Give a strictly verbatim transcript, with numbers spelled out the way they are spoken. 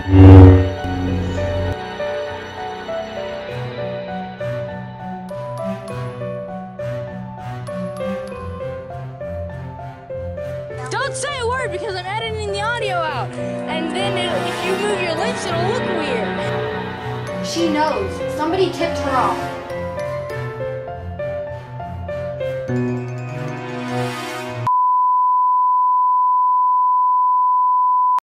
Don't say a word because I'm editing the audio out. And then it, if you move your lips, it'll look weird. She knows. Somebody tipped her off.